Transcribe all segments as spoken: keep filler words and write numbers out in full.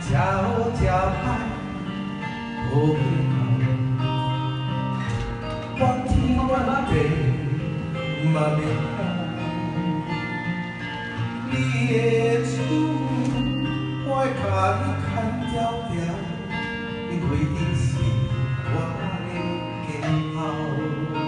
吃好吃歹，无计较，怨天怨地嘛袂晓。你的厝，我的脚你牵条条，因为你是我的骄傲。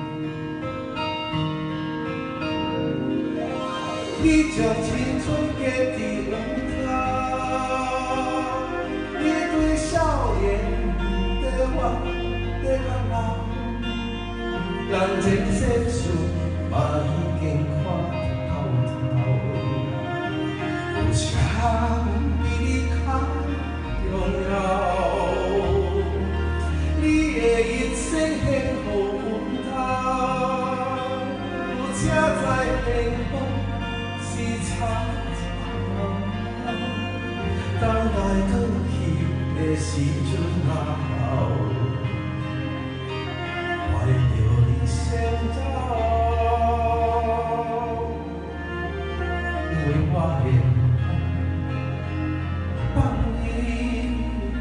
你将青春加伫门口，你对少年的我的感老，人情世事嘛已经看透透，有啥比你较重要？你的一切献予阮头，有车载幸福。 是草草，等待倒去的时阵老，怀着你先走，因为我连放你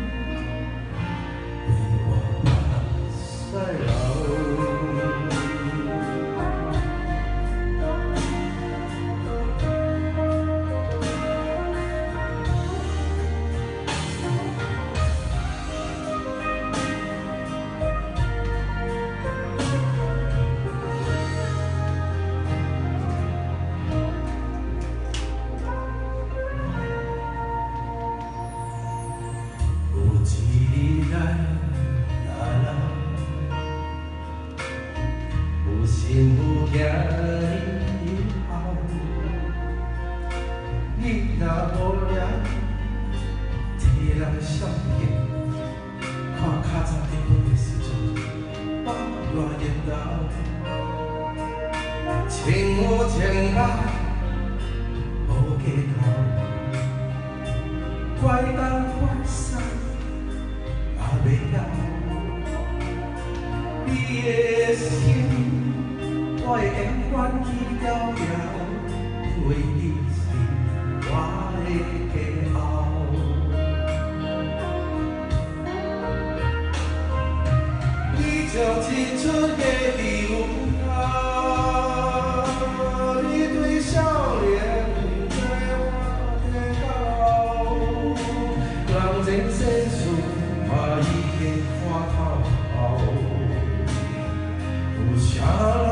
为我衰老。 幸福行以后，你若无聊，替人相见，看较早结婚的时阵，我热热闹，情有情爱无计较，怪东怪西也袂晓，你的心。 我会永远去牢牢，因为你是我的骄傲。你将青春加伫阮头，你对少年对我的骄傲，人情世事嘛已经看透透，有啥？